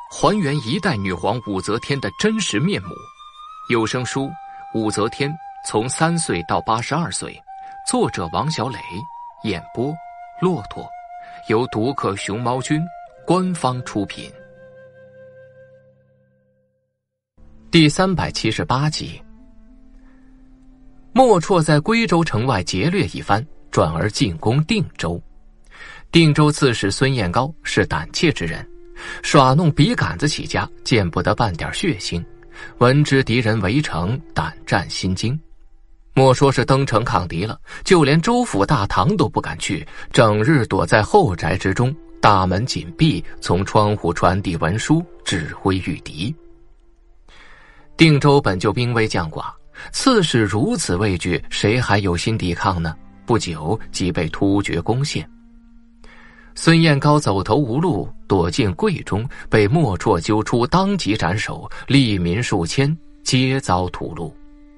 还原一代女皇武则天的真实面目。有声书《武则天从3岁到82岁》，作者王小磊，演播骆驼，由独克熊猫君官方出品。第378集。莫绰在归州城外劫掠一番，转而进攻定州。定州刺史孙彦高是胆怯之人，耍弄笔杆子起家，见不得半点血腥。闻知敌人围城，胆战心惊。莫说是登城抗敌了，就连州府大堂都不敢去，整日躲在后宅之中，大门紧闭，从窗户传递文书，指挥御敌。定州本就兵微将寡，刺史如此畏惧，谁还有心抵抗呢？不久即被突厥攻陷。孙彦高走投无路，躲进柜中，被莫绰揪出，当即斩首，吏民数千，皆遭屠戮。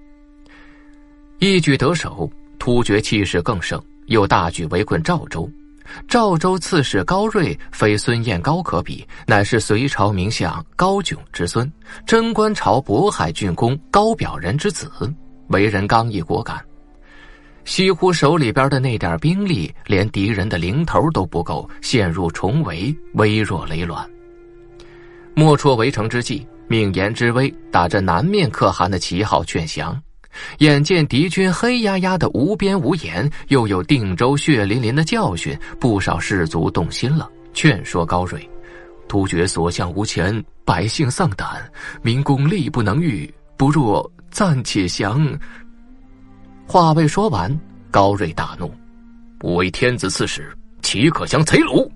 一举得手，突厥气势更盛，又大举围困赵州。赵州刺史高睿非孙彦高可比，乃是隋朝名相高炯之孙，贞观朝渤海郡公高表人之子，为人刚毅果敢。西湖手里边的那点兵力，连敌人的零头都不够，陷入重围，微弱累卵。莫绰围城之际，命颜之威打着南面可汗的旗号劝降。眼见敌军黑压压的无边无沿，又有定州血淋淋的教训，不少士卒动心了，劝说高睿：突厥所向无前，百姓丧胆，民工力不能御，不若暂且降。话未说完，高睿大怒：我为天子刺史，岂可降贼虏？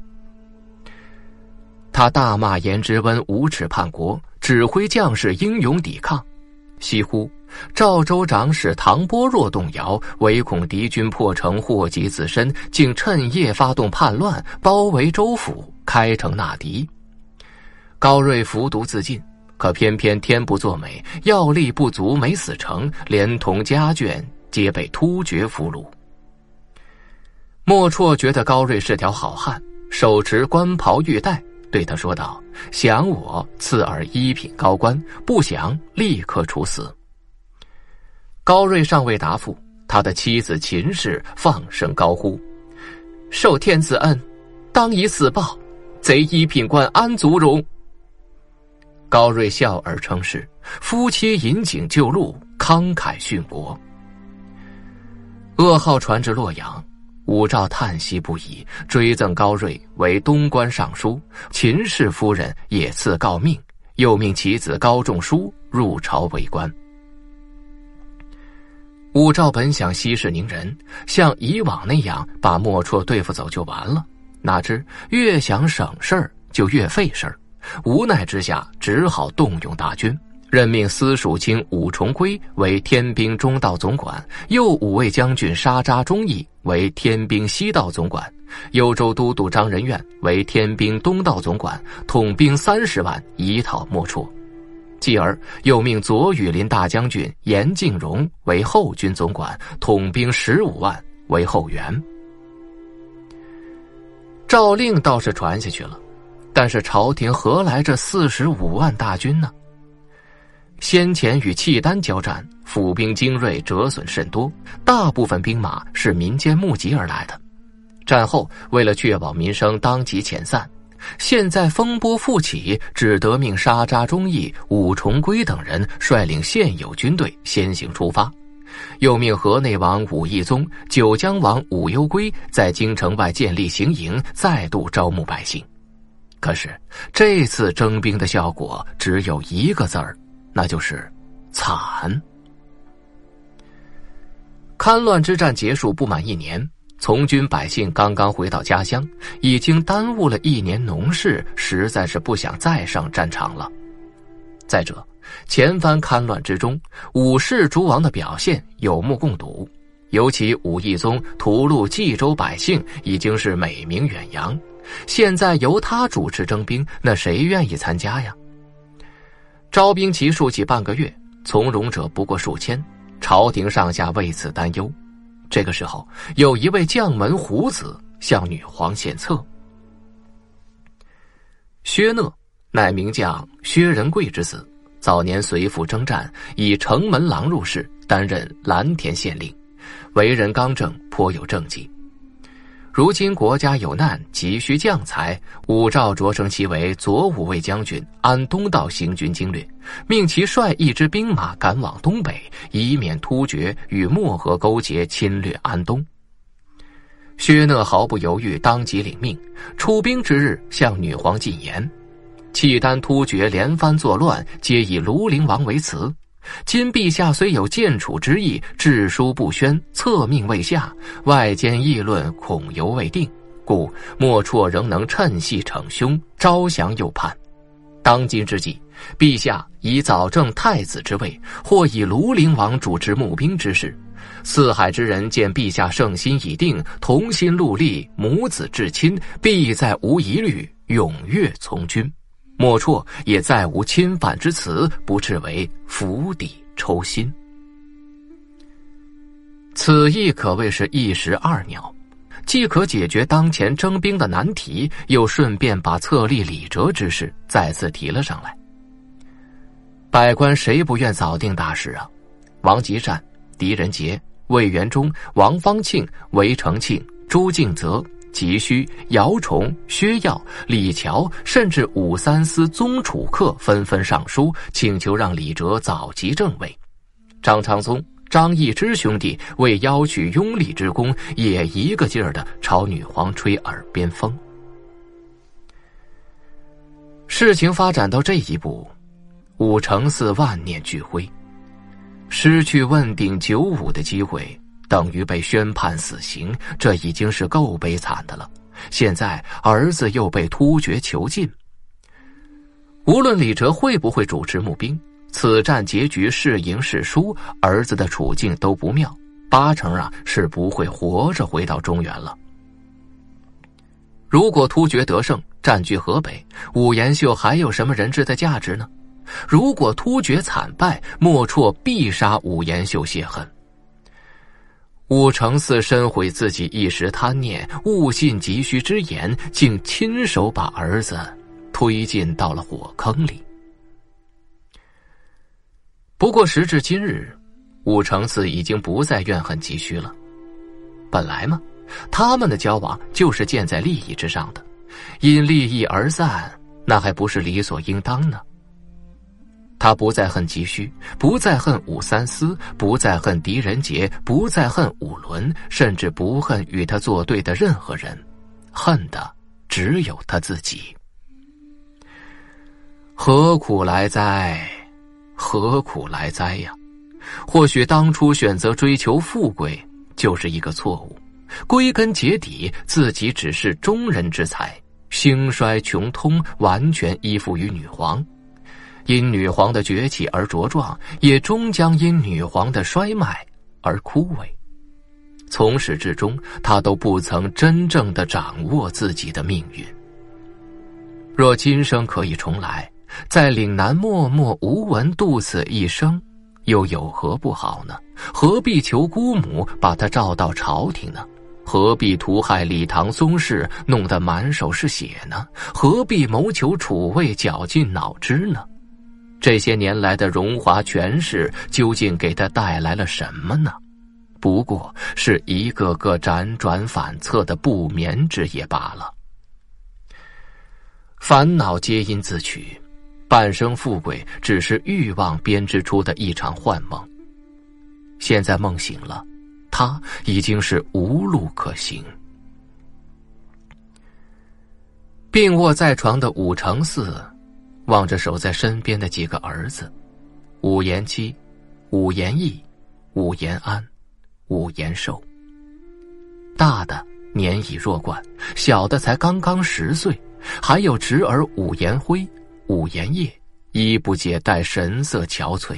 他大骂颜之温无耻叛国，指挥将士英勇抵抗。西湖赵州长史唐波若动摇，唯恐敌军破城祸及自身，竟趁夜发动叛乱，包围州府，开城纳敌。高睿服毒自尽，可偏偏天不作美，药力不足，没死成，连同家眷皆被突厥俘虏。莫绰觉得高睿是条好汉，手持官袍玉带，对他说道：降我，赐尔一品高官；不降，立刻处死。高睿尚未答复，他的妻子秦氏放声高呼：受天子恩，当以死报，贼一品官安足容？高睿笑而称是，夫妻引颈就戮，慷慨殉国。噩耗传至洛阳，武曌叹息不已，追赠高睿为东关尚书，秦氏夫人也赐诰命，又命其子高仲舒入朝为官。武曌本想息事宁人，像以往那样把莫绰对付走就完了，哪知越想省事儿就越费事儿，无奈之下只好动用大军，任命司属卿武重圭为天兵中道总管，右武卫将军沙扎忠义为天兵西道总管，幽州都督张仁愿为天兵东道总管，统兵30万以讨莫绰。继而又命左羽林大将军严敬荣为后军总管，统兵15万为后援。诏令倒是传下去了，但是朝廷何来这45万大军呢？先前与契丹交战，府兵精锐，折损甚多，大部分兵马是民间募集而来的。战后为了确保民生，当即遣散。现在风波复起，只得命沙扎忠义、武重圭等人率领现有军队先行出发，又命河内王武义宗、九江王武攸圭在京城外建立行营，再度招募百姓。可是这次征兵的效果只有一个字儿，那就是惨。戡乱之战结束不满1年，从军百姓刚刚回到家乡，已经耽误了1年农事，实在是不想再上战场了。再者，前番戡乱之中，武氏诸王的表现有目共睹，尤其武义宗屠戮冀州百姓，已经是美名远扬。现在由他主持征兵，那谁愿意参加呀？招兵期数起半个月，从容者不过数千，朝廷上下为此担忧。这个时候，有一位将门虎子向女皇献策。薛讷乃名将薛仁贵之子，早年随父征战，以城门郎入仕，担任蓝田县令，为人刚正，颇有政绩。如今国家有难，急需将才，武曌擢升其为左武卫将军，安东道行军经略，命其率一支兵马赶往东北，以免突厥与漠河勾结侵略安东。薛讷毫不犹豫，当即领命，出兵之日向女皇进言，契丹突厥连番作乱，皆以庐陵王为辞。今陛下虽有建楚之意，致书不宣，册命未下，外间议论恐犹未定，故莫啜仍能趁隙逞凶，招降右叛。当今之际，陛下以早正太子之位，或以庐陵王主持募兵之事，四海之人见陛下圣心已定，同心戮力，母子至亲，必再无疑虑，踊跃从军。莫啜也再无侵犯之词，不斥为釜底抽薪。此意可谓是一石二鸟，既可解决当前征兵的难题，又顺便把册立李哲之事再次提了上来。百官谁不愿早定大事啊？王吉善、狄仁杰、魏元忠、王方庆、韦承庆、朱敬则、急需、姚崇、薛耀、李峤，甚至武三思宗楚客纷纷上书，请求让李哲早即正位。张昌宗、张易之兄弟为邀取拥立之功，也一个劲儿地朝女皇吹耳边风。事情发展到这一步，武承嗣万念俱灰，失去问鼎95的机会，等于被宣判死刑，这已经是够悲惨的了。现在儿子又被突厥囚禁，无论李哲会不会主持募兵，此战结局是赢是输，儿子的处境都不妙，8成是不会活着回到中原了。如果突厥得胜，占据河北，武延秀还有什么人质的价值呢？如果突厥惨败，莫啜必杀武延秀泄恨。武承嗣深悔自己一时贪念，误信急需之言，竟亲手把儿子推进到了火坑里。不过时至今日，武承嗣已经不再怨恨急需了。本来嘛，他们的交往就是建在利益之上的，因利益而散，那还不是理所应当呢？他不再恨急需，不再恨武三思，不再恨狄仁杰，不再恨武伦，甚至不恨与他作对的任何人，恨的只有他自己。何苦来哉，何苦来哉呀！或许当初选择追求富贵就是一个错误，归根结底自己只是中人之才，兴衰穷通完全依附于女皇，因女皇的崛起而茁壮，也终将因女皇的衰迈而枯萎。从始至终，他都不曾真正的掌握自己的命运。若今生可以重来，在岭南默默无闻度此一生，又有何不好呢？何必求姑母把他召到朝廷呢？何必屠害李唐宗室，弄得满手是血呢？何必谋求储位，绞尽脑汁呢？这些年来的荣华权势究竟给他带来了什么呢？不过是一个个辗转反侧的不眠之夜罢了。烦恼皆因自取，半生富贵只是欲望编织出的一场幻梦。现在梦醒了，他已经是无路可行。病卧在床的武承嗣望着守在身边的几个儿子，武延基、武延义、武延安、武延寿。大的年已弱冠，小的才刚刚10岁，还有侄儿武延辉、武延业，衣不解带，神色憔悴。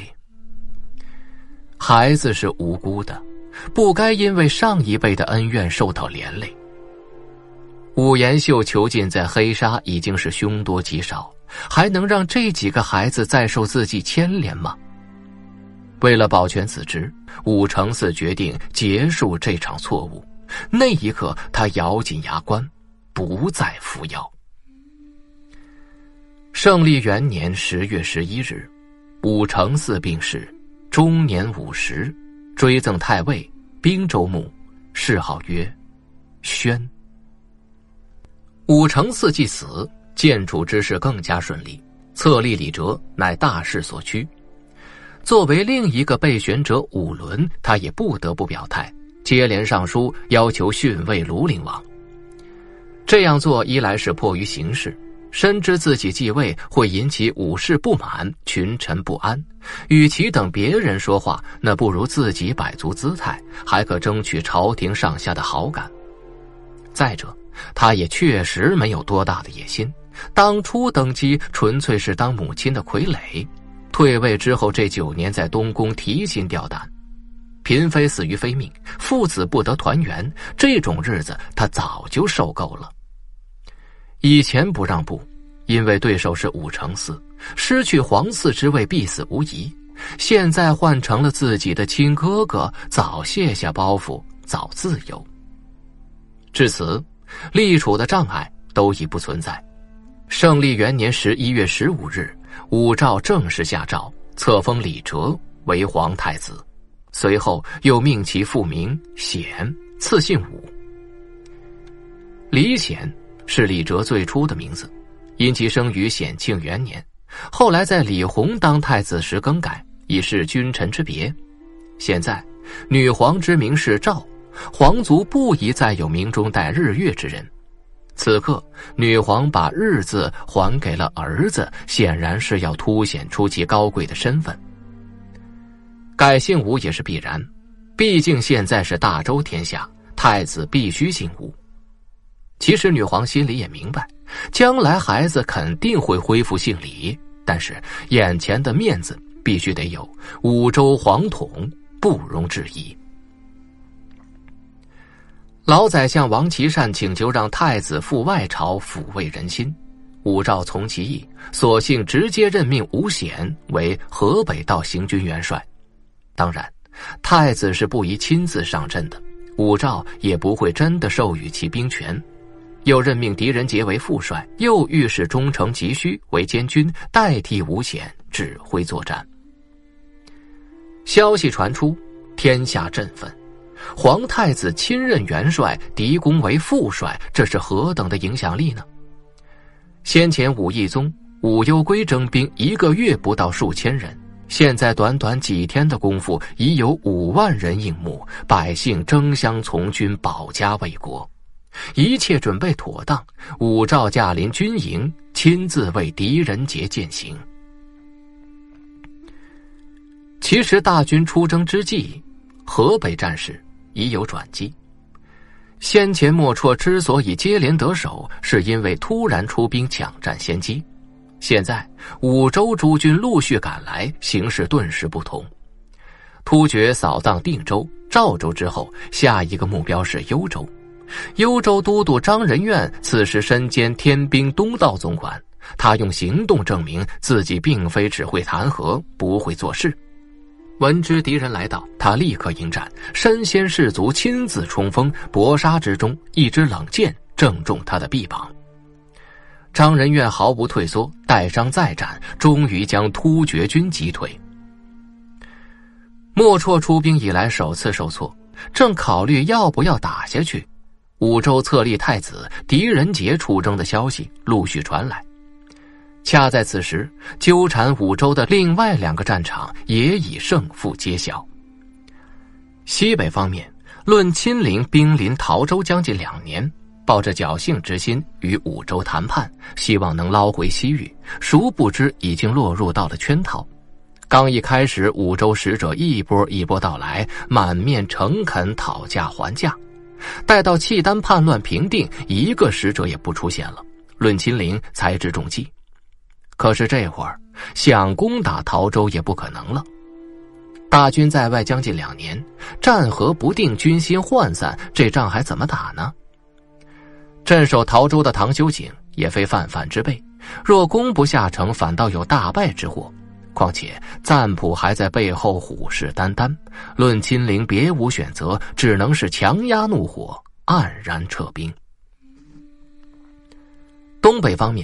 孩子是无辜的，不该因为上一辈的恩怨受到连累。武延秀囚禁在黑沙已经是凶多吉少，还能让这几个孩子再受自己牵连吗？为了保全子侄，武承嗣决定结束这场错误。那一刻，他咬紧牙关，不再服药。 圣历元年10月11日，武承嗣病逝，终年50，追赠太尉、兵州牧，谥号曰宣。武承嗣既死，建楚之事更加顺利，册立李哲乃大势所趋。作为另一个备选者武伦，他也不得不表态，接连上书要求逊位庐陵王。这样做一来是迫于形势，深知自己继位会引起武士不满，群臣不安，与其等别人说话，那不如自己摆足姿态，还可争取朝廷上下的好感。再者，他也确实没有多大的野心，当初登基纯粹是当母亲的傀儡，退位之后这9年在东宫提心吊胆，嫔妃死于非命，父子不得团圆，这种日子他早就受够了。以前不让步，因为对手是武承嗣，失去皇嗣之位必死无疑，现在换成了自己的亲哥哥，早卸下包袱，早自由。至此，立储的障碍都已不存在。圣历元年11月15日，武曌正式下诏，册封李哲为皇太子，随后又命其复名显，赐姓武。李显是李哲最初的名字，因其生于显庆元年，后来在李弘当太子时更改，以示君臣之别。现在女皇之名是赵，皇族不宜再有名中带日月之人。此刻女皇把日字还给了儿子，显然是要凸显出其高贵的身份。改姓武也是必然，毕竟现在是大周天下，太子必须姓武。其实女皇心里也明白，将来孩子肯定会恢复姓李，但是眼前的面子必须得有，武周皇统不容置疑。老宰相王岐善请求让太子赴外朝抚慰人心，武曌从其意，索性直接任命武显为河北道行军元帅。当然，太子是不宜亲自上阵的，武曌也不会真的授予其兵权。又任命狄仁杰为副帅，又御史中丞急需为监军，代替武显指挥作战。消息传出，天下振奋。皇太子亲任元帅，狄公为副帅，这是何等的影响力呢？先前武义宗、武攸归征兵1个月不到数千人，现在短短几天的功夫，已有5万人应募，百姓争相从军，保家卫国。一切准备妥当，武曌驾临军营，亲自为狄仁杰饯行。其实大军出征之际，河北战事已有转机。先前莫绰之所以接连得手，是因为突然出兵抢占先机。现在五州诸军陆续赶来，形势顿时不同。突厥扫荡定州、赵州之后，下一个目标是幽州。幽州都督张仁愿此时身兼天兵东道总管，他用行动证明自己并非只会弹劾，不会做事。闻知敌人来到，他立刻迎战，身先士卒，亲自冲锋，搏杀之中，一支冷箭正中他的臂膀。张仁愿毫不退缩，带伤再战，终于将突厥军击退。莫绰出兵以来首次受挫，正考虑要不要打下去，武州册立太子狄仁杰出征的消息陆续传来。恰在此时，纠缠武州的另外2个战场也已胜负揭晓。西北方面，论亲临兵临陶州将近2年，抱着侥幸之心与武州谈判，希望能捞回西域，殊不知已经落入到了圈套。刚一开始，武州使者一波一波到来，满面诚恳讨价还价。待到契丹叛乱平定，一个使者也不出现了，论亲临才知中计。可是这会儿想攻打陶州也不可能了。大军在外将近2年，战合不定，军心涣散，这仗还怎么打呢？镇守陶州的唐修景也非泛泛之辈，若攻不下城，反倒有大败之祸。况且赞普还在背后虎视眈眈，论亲临别无选择，只能是强压怒火，黯然撤兵。东北方面，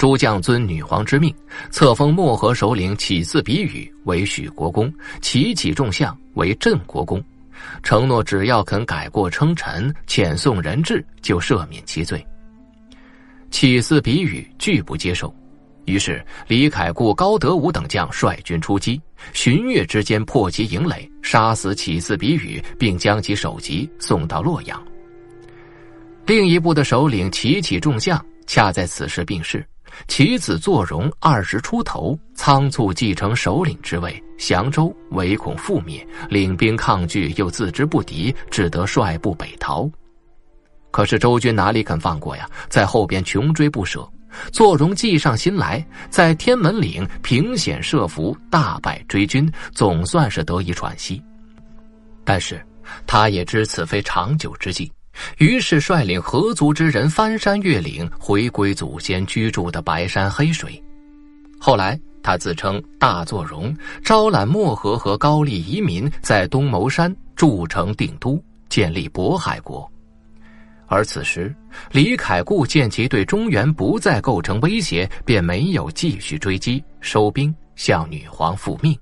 诸将遵女皇之命，册封漠河首领起嗣比宇为许国公，齐己众相为镇国公，承诺只要肯改过称臣，遣送人质，就赦免其罪。起嗣比宇拒不接受，于是李凯固、高德武等将率军出击，旬月之间破其营垒，杀死起嗣比宇，并将其首级送到洛阳。另一部的首领齐己众相恰在此时病逝，其子坐荣20出头，仓促继承首领之位，降州唯恐覆灭，领兵抗拒又自知不敌，只得率部北逃。可是周军哪里肯放过呀，在后边穷追不舍。坐荣计上心来，在天门岭凭险设伏，大败追军，总算是得以喘息。但是他也知此非长久之计，于是率领合族之人翻山越岭，回归祖先居住的白山黑水。后来他自称大坐荣，招揽漠河和高丽移民，在东牟山筑城定都，建立渤海国。而此时李凯固见其对中原不再构成威胁，便没有继续追击，收兵向女皇复命。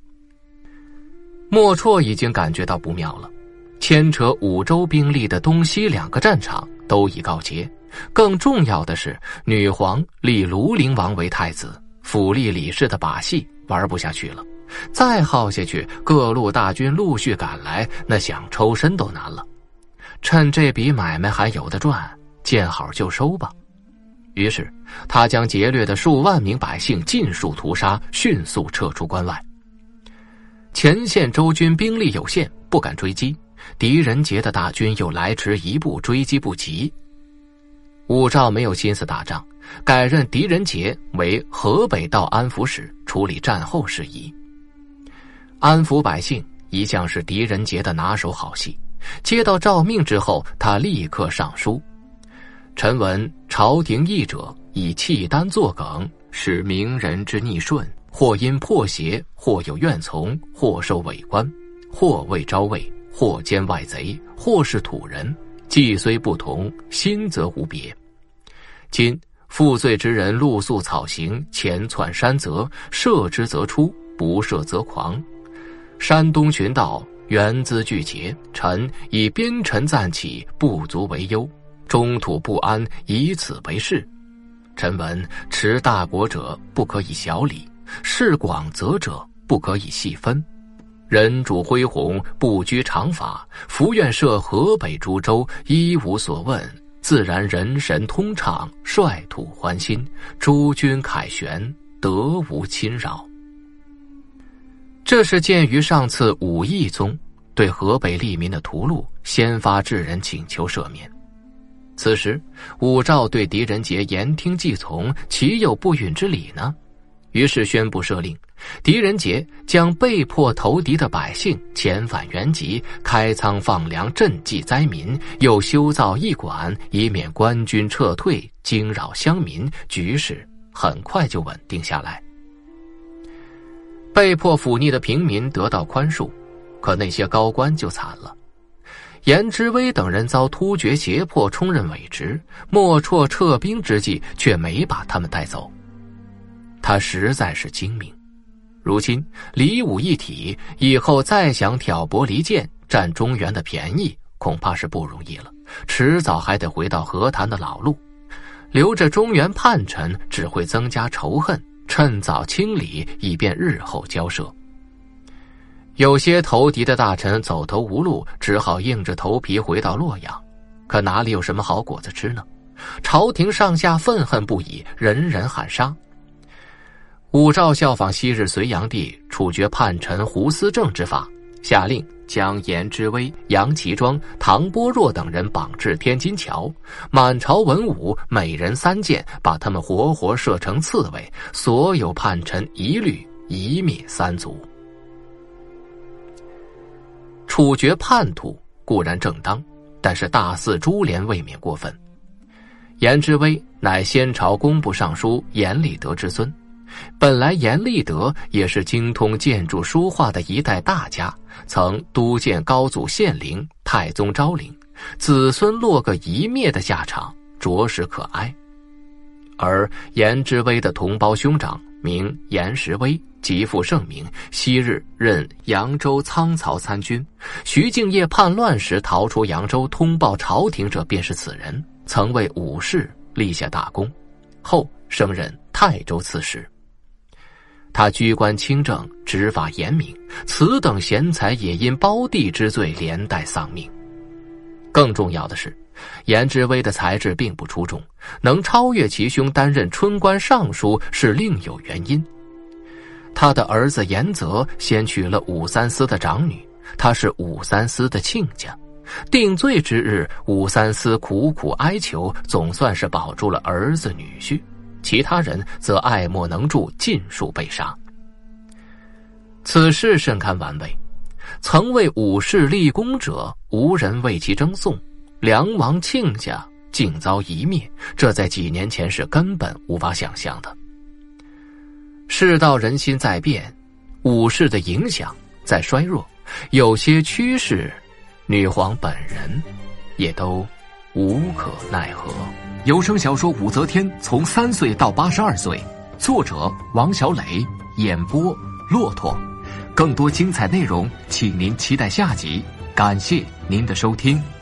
莫绰已经感觉到不妙了，牵扯5州兵力的东西2个战场都已告捷，更重要的是女皇立庐陵王为太子，府立李氏的把戏玩不下去了，再耗下去，各路大军陆续赶来，那想抽身都难了。趁这笔买卖还有的赚，见好就收吧。于是他将劫掠的数万名百姓尽数屠杀，迅速撤出关外。前线周军兵力有限，不敢追击，狄仁杰的大军又来迟一步，追击不及。武曌没有心思打仗，改任狄仁杰为河北道安抚使，处理战后事宜。安抚百姓一向是狄仁杰的拿手好戏，接到诏命之后，他立刻上书：臣闻朝廷议者以契丹作梗，使明人之逆顺，或因破邪，或有怨从，或受伪官，或未招位，或奸外贼，或是土人，计虽不同，心则无别。今负罪之人露宿草行，潜窜山泽，射之则出，不射则狂。山东群盗原资俱竭，臣以边臣暂起，不足为忧，中土不安，以此为事。臣闻持大国者不可以小礼，事广则者不可以细分。人主恢弘，不拘常法，伏愿设河北诸州，一无所问，自然人神通畅，率土欢心，诸君凯旋，得无侵扰。这是鉴于上次武义宗对河北利民的屠戮，先发制人请求赦免。此时武曌对狄仁杰言听计从，岂有不允之理呢？于是宣布赦令，狄仁杰将被迫投敌的百姓遣返原籍，开仓放粮赈济灾民，又修造驿馆，以免官军撤退惊扰乡民，局势很快就稳定下来。被迫附逆的平民得到宽恕，可那些高官就惨了。颜之威等人遭突厥胁迫充任伪职，莫绰撤兵之际却没把他们带走。他实在是精明，如今李武一体，以后再想挑拨离间，占中原的便宜，恐怕是不容易了，迟早还得回到和谈的老路。留着中原叛臣只会增加仇恨，趁早清理，以便日后交涉。有些投敌的大臣走投无路，只好硬着头皮回到洛阳，可哪里有什么好果子吃呢？朝廷上下愤恨不已，人人喊杀。武曌效仿昔日隋炀帝处决叛臣胡思正之法，下令将颜之威、杨其庄、唐波若等人绑至天津桥，满朝文武每人3箭，把他们活活射成刺猬，所有叛臣一律一灭3族。处决叛徒固然正当，但是大肆株连未免过分。颜之威乃先朝工部尚书颜立德之孙，本来颜立德也是精通建筑书画的一代大家，曾督建高祖献陵、太宗昭陵，子孙落个一灭的下场，着实可哀。 而颜之威的同胞兄长名颜时威，极负盛名，昔日任扬州仓曹参军。徐敬业叛乱时逃出扬州，通报朝廷者便是此人，曾为武士立下大功，后升任泰州刺史。他居官清正，执法严明，此等贤才也因胞弟之罪连带丧命。更重要的是，颜之威的才智并不出众，能超越其兄担任春官尚书是另有原因。他的儿子颜泽先娶了武三思的长女，他是武三思的亲家。定罪之日，武三思苦苦哀求，总算是保住了儿子女婿，其他人则爱莫能助，尽数被杀。此事甚堪玩味，曾为武士立功者，无人为其争讼，梁王亲家竟遭夷灭，这在几年前是根本无法想象的。世道人心在变，武士的影响在衰弱，有些趋势女皇本人也都无可奈何。 有声小说《武则天从3岁到82岁》，作者王小磊，演播骆驼。更多精彩内容，请您期待下集。感谢您的收听。